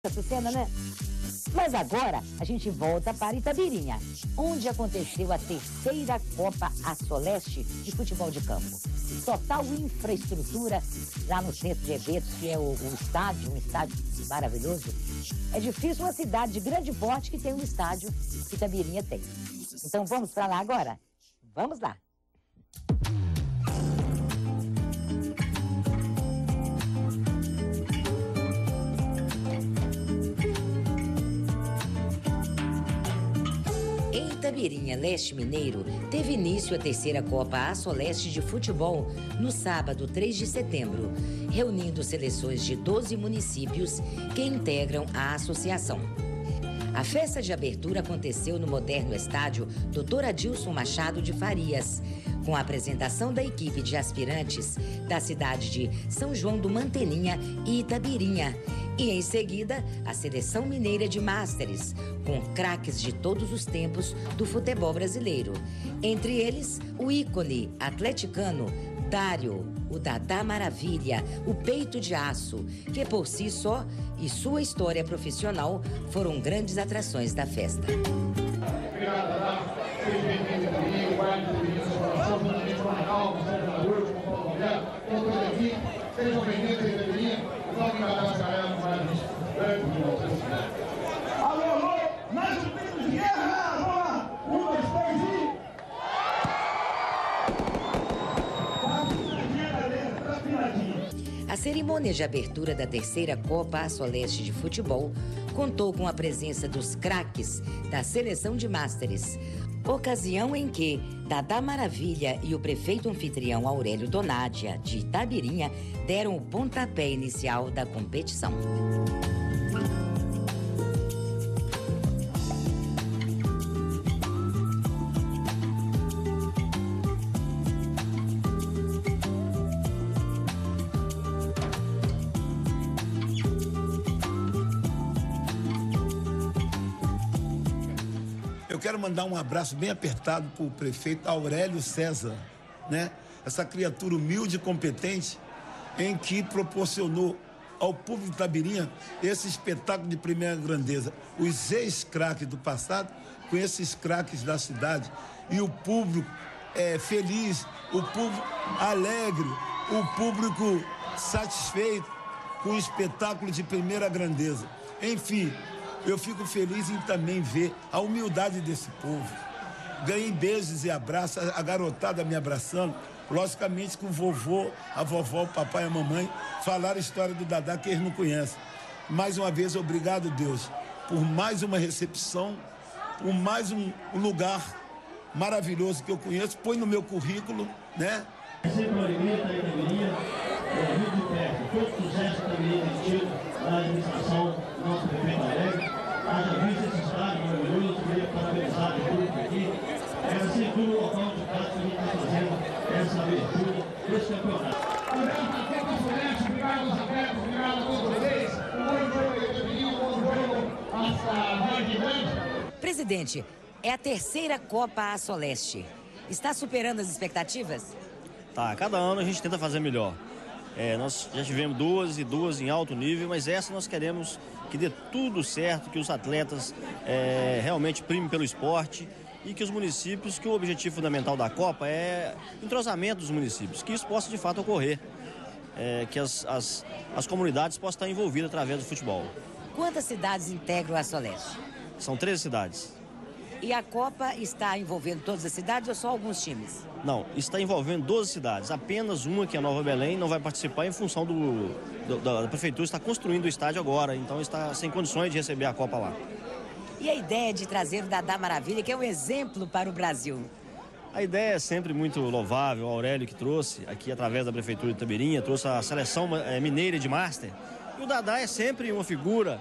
essa cena, né? Mas agora a gente volta para Itabirinha, onde aconteceu a terceira Copa Assoleste de futebol de campo. Total infraestrutura lá no centro de eventos, que é o estádio, um estádio maravilhoso. É difícil uma cidade de grande porte que tem um estádio que Itabirinha tem. Então vamos para lá agora? Vamos lá! Em Itabirinha, leste mineiro, teve início a terceira Copa Assoleste de futebol no sábado 3 de setembro, reunindo seleções de 12 municípios que integram a associação. A festa de abertura aconteceu no moderno estádio Dr. Adilson Machado de Farias, com a apresentação da equipe de aspirantes da cidade de São João do Manteninha e Itabirinha, e em seguida a seleção mineira de Másteres, com craques de todos os tempos do futebol brasileiro. Entre eles, o ícone atleticano Dário, o Dadá Maravilha, o Peito de Aço, que por si só e sua história profissional foram grandes atrações da festa. Obrigado, Dadá. Seja bem-vindo também, o baile de Itabirinha, seu coração, juntamente com a Raquel, com o Salvador, com o Paulo Roberto, com toda a equipe. Sejam bem-vindos a Itabirinha. Vamos enganar essa galera no baile grande de nossa cidade. Alô, alô, mais um grito de guerra! Vamos lá! 1, 2, 3 e... A cerimônia de abertura da terceira Copa Assoleste de futebol contou com a presença dos craques da seleção de Másteres, ocasião em que Dadá Maravilha e o prefeito anfitrião Aurélio Donádia, de Itabirinha, deram o pontapé inicial da competição. Eu quero mandar um abraço bem apertado para o prefeito Aurélio César, né? Essa criatura humilde e competente, em que proporcionou ao público de Itabirinha esse espetáculo de primeira grandeza. Os ex-craques do passado com esses craques da cidade. E o público feliz, o público alegre, o público satisfeito com o espetáculo de primeira grandeza. Enfim, eu fico feliz em também ver a humildade desse povo. Ganhei beijos e abraços, a garotada me abraçando. Logicamente que o vovô, a vovó, o papai e a mamãe falaram a história do Dadá que eles não conhecem. Mais uma vez, obrigado, Deus, por mais uma recepção, por mais um lugar maravilhoso que eu conheço. Põe no meu currículo, né? Sempre uma alegria estar em Itabirinha, muito de perto. Todo sucesso que Itabirinha tem tido na administração do nosso prefeito Alegre. Haja visto esse estádio maravilhoso, queria parabenizar o público aqui. É sem dúvida o local de casa que a gente está fazendo essa abertura desse campeonato. Obrigado para a Copa Assoleste, obrigado aos atletas, obrigado a todos vocês. Um bom jogo para Itabirinha, um bom jogo à Vargem Grande. Presidente, é a terceira Copa Assoleste. Está superando as expectativas? Tá, cada ano a gente tenta fazer melhor. Nós já tivemos duas em alto nível, mas essa nós queremos que dê tudo certo, que os atletas realmente primem pelo esporte e que os municípios, que o objetivo fundamental da Copa é o entrosamento dos municípios, que isso possa de fato ocorrer, que as comunidades possam estar envolvidas através do futebol. Quantas cidades integram a Assoleste? São 13 cidades. E a Copa está envolvendo todas as cidades ou só alguns times? Não, está envolvendo 12 cidades. Apenas uma, que é Nova Belém, não vai participar em função da prefeitura está construindo o estádio agora, então está sem condições de receber a Copa lá. E a ideia de trazer o Dadá Maravilha, que é um exemplo para o Brasil? A ideia é sempre muito louvável. O Aurélio que trouxe aqui através da prefeitura de Itabirinha, trouxe a seleção mineira de Master. E o Dadá é sempre uma figura,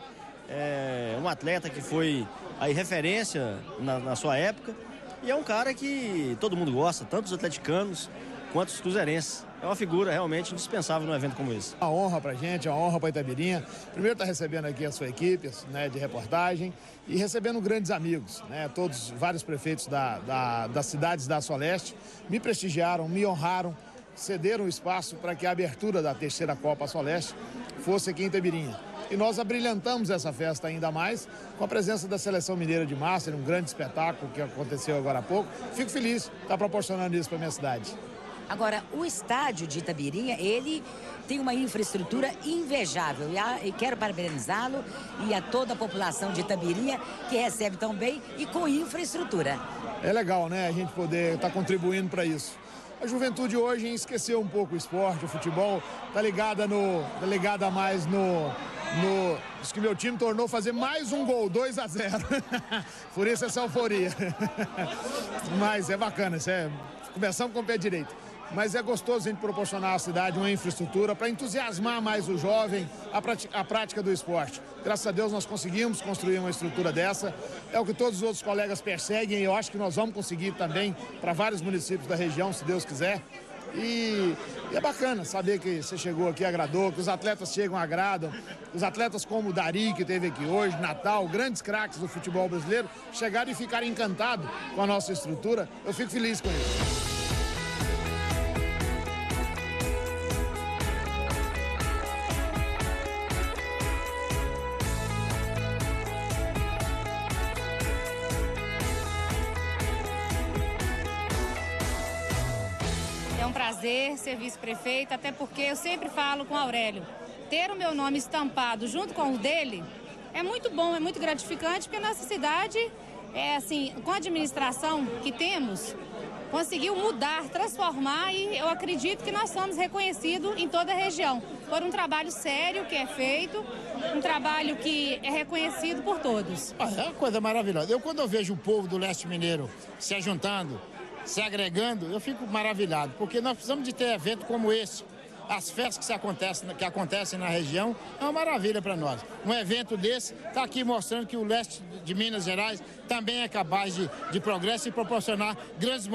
um atleta que foi aí referência na sua época, e é um cara que todo mundo gosta, tanto os atleticanos quanto os cruzeirenses. É uma figura realmente indispensável num evento como esse. Uma honra pra gente, uma honra pra Itabirinha. Primeiro estar recebendo aqui a sua equipe, né, de reportagem, e recebendo grandes amigos, né, vários prefeitos das cidades da Assoleste me prestigiaram, me honraram, cederam o espaço para que a abertura da terceira Copa Assoleste fosse aqui em Itabirinha. e nós abrilhantamos essa festa ainda mais com a presença da Seleção Mineira de Master, um grande espetáculo que aconteceu agora há pouco. Fico feliz de estar proporcionando isso para a minha cidade. Agora, o estádio de Itabirinha, ele tem uma infraestrutura invejável. E quero parabenizá-lo e a toda a população de Itabirinha, que recebe tão bem e com infraestrutura. É legal, né? A gente poder estar contribuindo para isso. A juventude hoje esqueceu um pouco o esporte, o futebol, tá ligada mais no diz que meu time tornou fazer mais um gol, 2-0. Por isso essa euforia. Mas é bacana, começamos com o pé direito. Mas é gostoso a gente proporcionar à cidade uma infraestrutura para entusiasmar mais o jovem à prática do esporte. Graças a Deus nós conseguimos construir uma estrutura dessa. É o que todos os outros colegas perseguem e eu acho que nós vamos conseguir também para vários municípios da região, se Deus quiser. E é bacana saber que você chegou aqui, agradou, que os atletas chegam, agradam. Os atletas como o Dari, que esteve aqui hoje, Natal, grandes craques do futebol brasileiro, chegaram e ficaram encantados com a nossa estrutura. Eu fico feliz com isso. É um prazer ser vice-prefeita, até porque eu sempre falo com o Aurélio. Ter o meu nome estampado junto com o dele é muito bom, é muito gratificante, porque nossa cidade, com a administração que temos, conseguiu mudar, transformar e eu acredito que nós somos reconhecidos em toda a região. Por um trabalho sério que é feito, um trabalho que é reconhecido por todos. É uma coisa maravilhosa. Quando eu vejo o povo do Leste Mineiro se ajuntando, se agregando, eu fico maravilhado, porque nós precisamos de ter evento como esse. As festas que acontecem na região é uma maravilha para nós. Um evento desse está aqui mostrando que o leste de Minas Gerais também é capaz de progresso e proporcionar grandes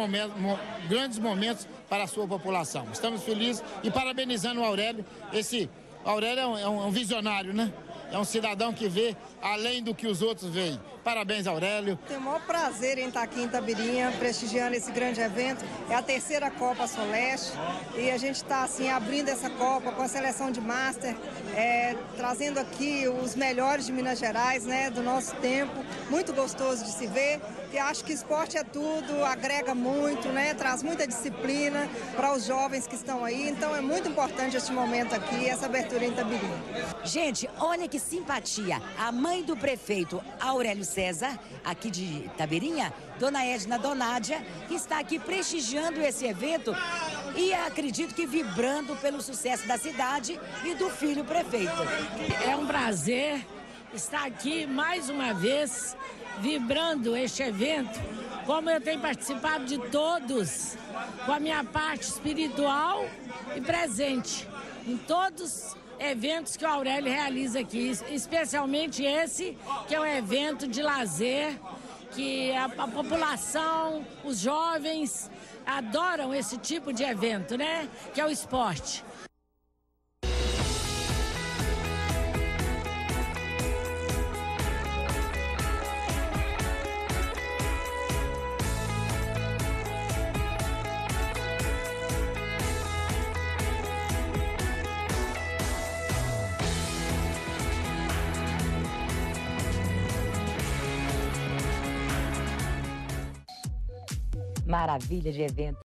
momentos para a sua população. Estamos felizes e parabenizando o Aurélio. O Aurélio é um visionário, né? É um cidadão que vê além do que os outros veem. Parabéns, Aurélio. Tenho o maior prazer em estar aqui em Itabirinha, prestigiando esse grande evento. É a terceira Copa Soleste e a gente está assim, abrindo essa Copa com a seleção de Master, trazendo aqui os melhores de Minas Gerais, né, do nosso tempo. Muito gostoso de se ver. E acho que esporte é tudo, agrega muito, né, traz muita disciplina para os jovens que estão aí. Então é muito importante este momento aqui, essa abertura em Itabirinha. Gente, olha que simpatia. A mãe do prefeito Aurélio César, aqui de Itabirinha, Dona Edna Donádia, que está aqui prestigiando esse evento e acredito que vibrando pelo sucesso da cidade e do filho prefeito. É um prazer estar aqui mais uma vez, vibrando este evento, como eu tenho participado de todos, com a minha parte espiritual e presente em todos eventos que o Aurélio realiza aqui, especialmente esse, que é um evento de lazer, que a população, os jovens adoram esse tipo de evento, né? Que é o esporte. Maravilha de evento.